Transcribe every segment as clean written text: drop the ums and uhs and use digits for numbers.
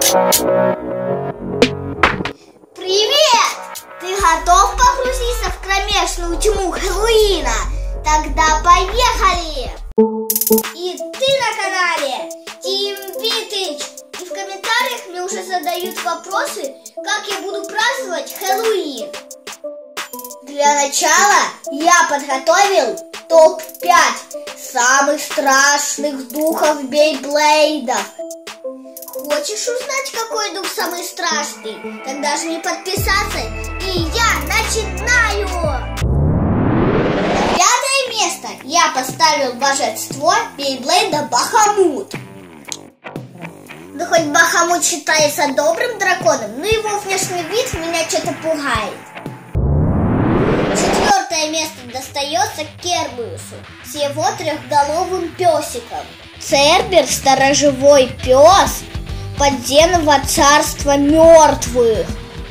Привет! Ты готов погрузиться в кромешную тьму Хэллоуина? Тогда поехали! И ты на канале Team Vintage. И в комментариях мне уже задают вопросы, как я буду праздновать Хэллоуин. Для начала я подготовил топ-5 самых страшных духов Бейблейдов. Хочешь узнать, какой дух самый страшный? Тогда же не подписаться. И я начинаю! На 5-е место я поставил божество Бейблейда Бахамут. Да хоть Бахамут считается добрым драконом, но его внешний вид меня что-то пугает. 4-е место достается Кербеусу с его трехголовым песиком. Цербер – сторожевой пес подземного царства мертвых.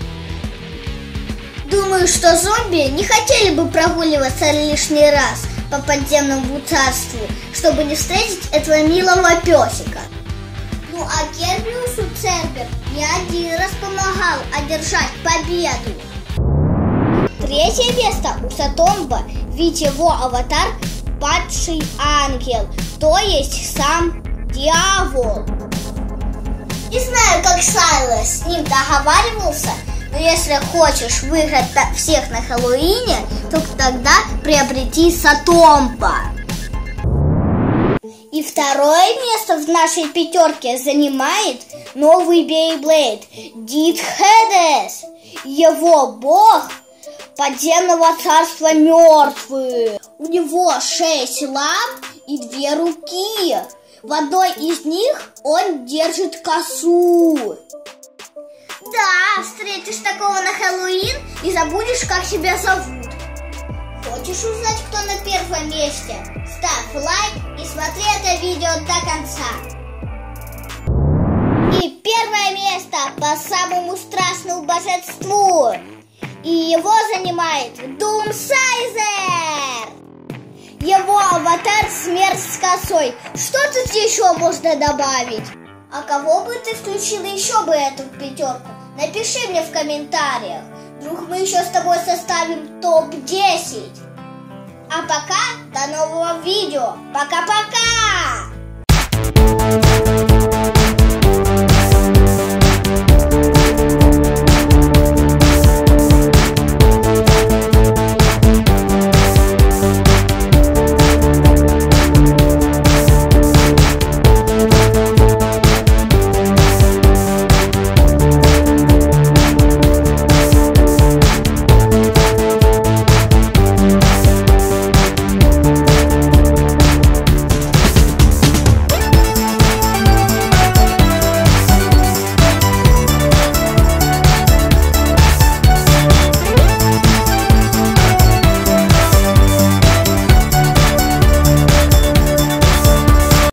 Думаю, что зомби не хотели бы прогуливаться лишний раз по подземному царству, чтобы не встретить этого милого песика. Ну а Кербеусу Цербер не один раз помогал одержать победу. 3-е место у Сатомба, ведь его аватар – падший ангел, то есть сам дьявол. Не знаю, как Сайлас с ним договаривался, но если хочешь выиграть всех на Хэллоуине, то тогда приобрети Сатомба. И 2-е место в нашей пятерке занимает новый Бейблейд Дид Хедес, его бог подземного царства мертвых. У него 6 лап и 2 руки. В одной из них он держит косу. Да, встретишь такого на Хэллоуин и забудешь, как себя зовут. Хочешь узнать, кто на 1-м месте? Ставь лайк и смотри это видео до конца. И 1-е место по самому страшному божеству. И его занимает Думсайзер. Его аватар смерть с косой. Что тут еще можно добавить? А кого бы ты включил еще бы эту пятерку? Напиши мне в комментариях. Вдруг мы еще с тобой составим топ-10. А пока до нового видео. Пока-пока!